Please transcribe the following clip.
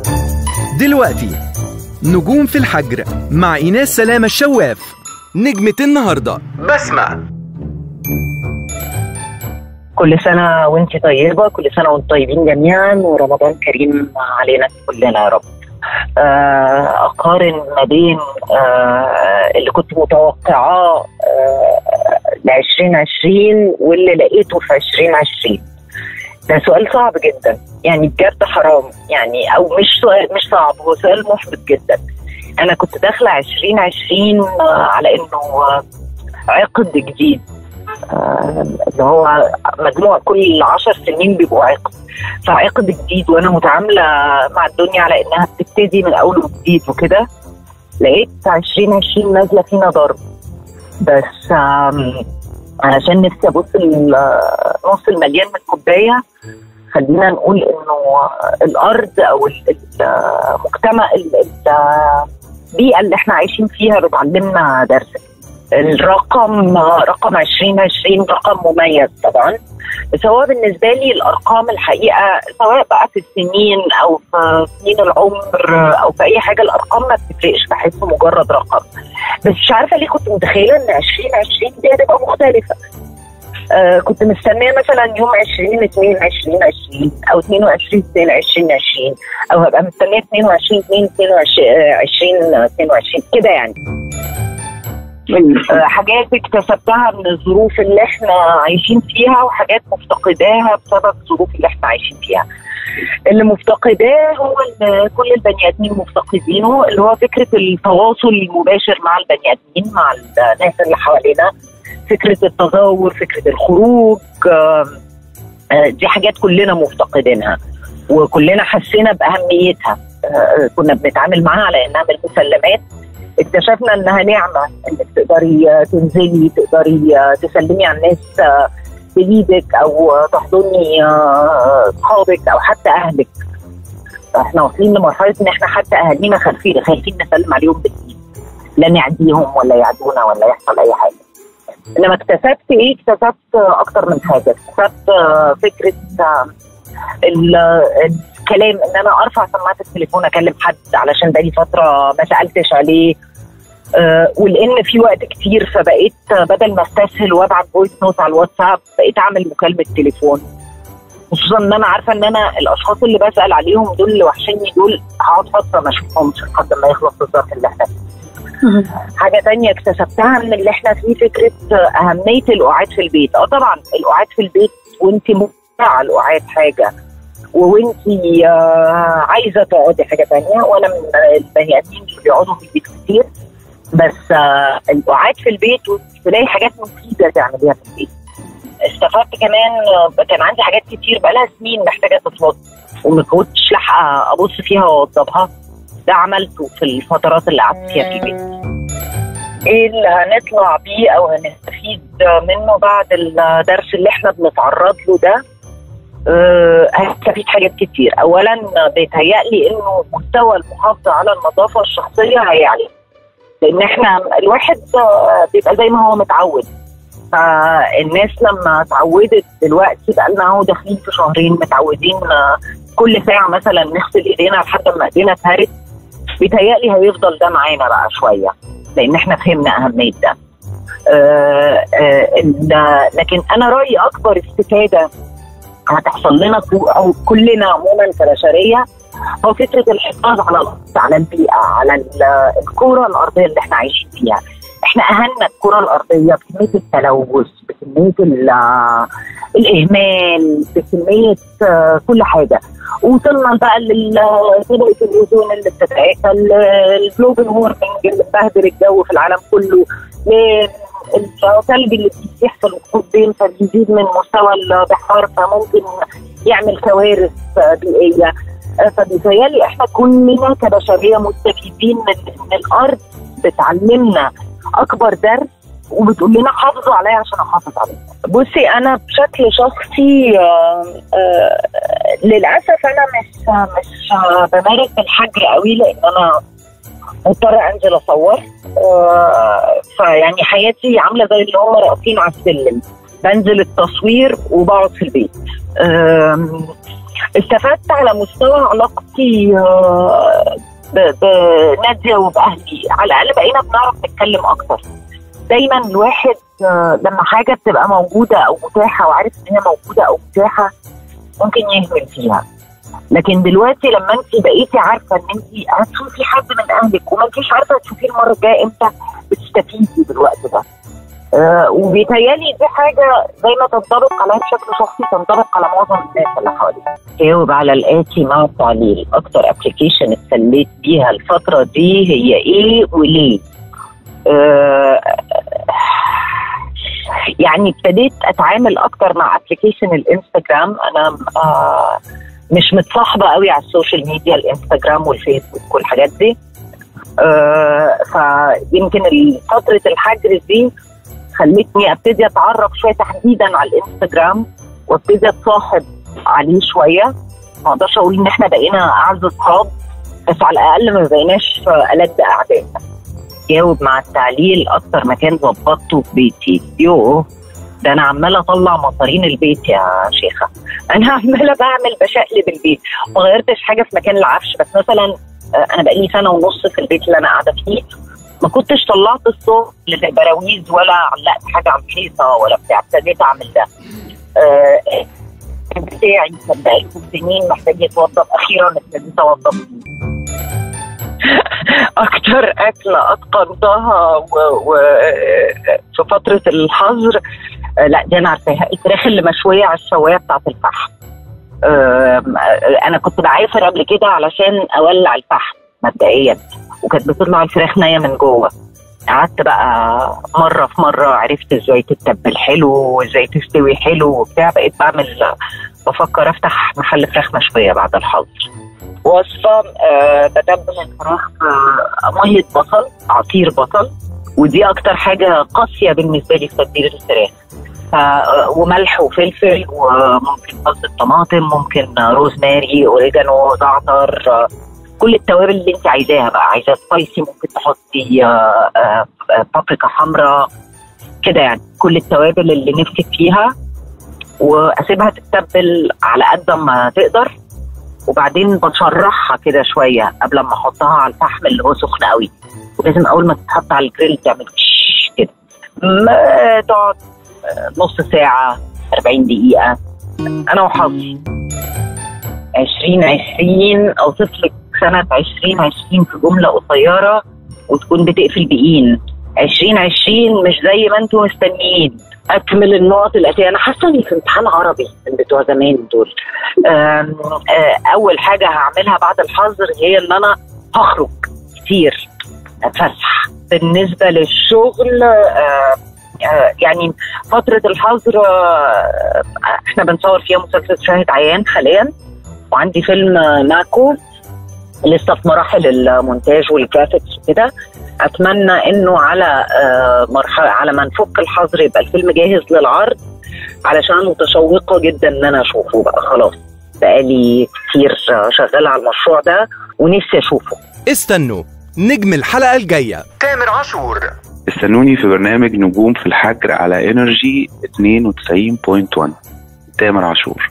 دلوقتي نجوم في الحجر مع إيناس سلامة الشواف. نجمة النهاردة بسمة. كل سنة وانت طيبة، كل سنة وانتم طيبين جميعا، ورمضان كريم علينا كلنا يا رب. أقارن ما بين اللي كنت متوقعاه ل 2020 واللي لقيته في 2020. ده سؤال صعب جدا، يعني بجد حرام، يعني او مش سؤال مش صعب، هو سؤال محبط جدا. انا كنت داخله 2020 على انه عقد جديد، اللي هو مجموع كل 10 سنين بيبقوا عقد، فعقد جديد وانا متعامله مع الدنيا على انها بتبتدي من اول وجديد وكده. لقيت 2020 نازله فينا ضرب، بس علشان نفسي ابص النص المليان من الكوبايه، خلينا نقول انه الارض او المجتمع البيئه اللي احنا عايشين فيها بتعلمنا درس. رقم 2020 رقم مميز طبعا، بس هو بالنسبه لي الارقام الحقيقه سواء بقى في السنين او في سنين العمر او في اي حاجه، الارقام ما بتفرقش، بحسه مجرد رقم. بس مش عارفه ليه كنت متخيله ان 2020 دي هتبقى مختلفه. كنت مستنيه مثلا يوم 20/2/2020 او 22/2/2020 او هبقى مستنيه 22/2/2022 كده يعني. حاجات اكتسبتها من الظروف اللي احنا عايشين فيها، وحاجات مفتقداها بسبب الظروف اللي احنا عايشين فيها. اللي مفتقداه هو اللي كل البني ادمين مفتقدينه، اللي هو فكره التواصل المباشر مع البني ادمين، مع الناس اللي حوالينا، فكره التزاور، فكره الخروج. دي حاجات كلنا مفتقدينها وكلنا حسينا باهميتها. كنا بنتعامل معاها على انها من المسلمات، اكتشفنا انها نعمه، انك تقدري تنزلي، تقدري تسلمي على الناس بايدك او تحضني اصحابك او حتى اهلك. احنا واصلين لمرحله ان احنا حتى اهالينا خايفين نسلم عليهم بالايد، لا نعديهم ولا يعدونا ولا يحصل اي حاجه. انما اكتسبت ايه؟ اكتسبت اكتر من حاجه. اكتسبت فكره الكلام، ان انا ارفع سماعه التليفون اكلم حد علشان بقالي فتره ما سالتش عليه. ولان في وقت كتير، فبقيت بدل ما استسهل وابعت فويس نوت على الواتساب، بقيت اعمل مكالمه تليفون. خصوصا ان انا عارفه ان انا الاشخاص اللي بسال عليهم دول اللي وحشني، دول هقعد فتره ما اشوفهمش لحد ما يخلص الظرف اللي احنا فيه. حاجه تانية اكتسبتها من اللي احنا فيه، فكره اهميه القعاد في البيت. طبعا القعاد في البيت وانت ممتعه، القعاد حاجه، وانتي عايزه تقعدي حاجه تانية. وانا من البني ادمين اللي بيقعدوا في البيت كتير، بس القعاد في البيت وتلاقي حاجات مفيده تعمليها في البيت. استفدت كمان، كان عندي حاجات كتير بقالها سنين محتاجه تتوضب وما كنتش لاحقه ابص فيها واوضبها. ده عملته في الفترات اللي قعدت فيها في البيت. ايه اللي هنطلع بيه او هنستفيد منه بعد الدرس اللي احنا بنتعرض له ده؟ هستفيد حاجات كتير. اولا بيتهيألي انه مستوى المحافظه على النظافه الشخصيه هيعلى، لان احنا الواحد بيبقى زي ما هو متعود. فالناس لما اتعودت دلوقتي، بقى لنا اهو داخلين في شهرين متعودين كل ساعه مثلا نغسل ايدينا لحد ما ايدينا اتهرت. بيتهيألي هيفضل ده معانا بقى شويه، لان احنا فهمنا اهميه ده. لكن انا رايي اكبر استفاده هتحصل لنا او كلنا عموما كبشريه هو فكره الحفاظ على الارض، على البيئه، على الكره الارضيه اللي احنا عايشين فيها. احنا اهلنا الكره الارضيه بكميه التلوث، بكميه الاهمال، بكميه كل حاجه. وصلنا بقى لطبقه الاوزون اللي بتتاكل، الجلوبال وورمنج اللي بتبهدل الجو في العالم كله، الثلج اللي بيسيح في القطبين فبيزيد من مستوى البحار، فممكن يعمل كوارث بيئيه. فبيتهيألي احنا كلنا كبشريه مستفيدين من الارض بتعلمنا اكبر درس وبتقول لنا حافظوا عليها عشان احافظ عليها. بصي انا بشكل شخصي للاسف انا مش بمارس الحجر قوي، لان انا مضطره انزل اصور. فيعني حياتي عامله زي اللي هم راقصين على السلم، بنزل التصوير وبقعد في البيت. استفدت على مستوى علاقتي بنادية وبأهلي، على الأقل بقينا بنعرف نتكلم أكتر. دايما الواحد لما حاجة بتبقى موجودة أو متاحة وعارف إن هي موجودة أو متاحة ممكن يهمل فيها، لكن دلوقتي لما انت بقيتي عارفة إن انت هتشوفي حد من أهلك وما انتيش عارفة هتشوفيه المرة الجاية إمتى، بتستفيدي بالوقت ده. وبيتهيألي دي حاجة زي ما تنطبق عليها بشكل شخصي تنطبق على معظم الناس اللي حواليك. جاوب على الآتي مع التعليل: أكتر ابلكيشن اتسليت بيها الفترة دي هي إيه وليه؟ يعني ابتديت أتعامل أكتر مع ابلكيشن الانستجرام. أنا مش متصاحبة قوي على السوشيال ميديا، الانستجرام والفيسبوك والحاجات دي. فيمكن فترة الحجر دي خلتني ابتدي اتعرف شويه تحديدا على الانستجرام وابتدي اتصاحب عليه شويه. ما اقدرش اقول ان احنا بقينا اعز اصحاب، بس على الاقل ما بقيناش ألد اعداء. جاوب مع التعليل: اكتر مكان ظبطته في بيتي. يوه، ده انا عماله اطلع مصارين البيت يا شيخه، انا عماله بشقلب البيت، ما غيرتش حاجه في مكان العفش. بس مثلا انا بقالي سنه ونص في البيت اللي انا قاعده فيه، ما كنتش طلعت الصوت للبراويز ولا علقت حاجه على الحيطه ولا بتاع. ابتديت اعمل ده. بتاعي كان بقاله سنين محتاج يتوضب، اخيرا ابتديت اوضب. اكتر اكله اتقنتها في فتره الحظر، لا دي انا عارفاها، الفراخ اللي مشويه على الشوايه بتاعت الفحم. انا كنت بعافر قبل كده علشان اولع الفحم مبدئيا، وكانت بتطلع الفراخ نيه من جوه. قعدت بقى مره في مره عرفت ازاي تتبل حلو وازاي تستوي حلو وبتاع. بقيت بفكر افتح محل فراخ مشويه بعد الحظر. وصفه بتبل الفراخ ميه بصل، عصير بصل، ودي اكتر حاجه قاسيه بالنسبه لي في تتبيله الفراخ. وملح وفلفل، وممكن صلصه طماطم، ممكن روزماري، اوريجانو، زعتر، كل التوابل اللي انت عايزاها بقى. عايزه سبايسي ممكن تحطي بابريكا حمراء كده، يعني كل التوابل اللي نفسك فيها، واسيبها تتبل على قد ما تقدر. وبعدين بشرحها كده شويه قبل ما احطها على الفحم اللي هو سخن قوي، ولازم اول ما تتحط على الجريل تعمل كده. تقعد نص ساعه، 40 دقيقه. انا وحظي 2020 اوصف لك سنة 2020 في جملة قصيرة وتكون بتقفل بإين. 2020 مش زي ما انتم مستنيين. أكمل النقط الآتية. أنا حاسة إني في امتحان عربي من بتوع زمان دول. أول حاجة هعملها بعد الحظر هي إن أنا هخرج كتير، أتفسح. بالنسبة للشغل يعني فترة الحظر احنا بنصور فيها مسلسل شاهد عيان حاليا، وعندي فيلم ماكو لسه في مراحل المونتاج والجرافيكس وكده. اتمنى انه على مرحله على ما نفك الحظر يبقى الفيلم جاهز للعرض، علشان متشوقه جدا ان انا اشوفه بقى. خلاص بقالي كتير شغاله على المشروع ده ونفسي اشوفه. استنوا نجم الحلقه الجايه تامر عاشور. استنوني في برنامج نجوم في الحجر على انرجي 92.1. تامر عاشور.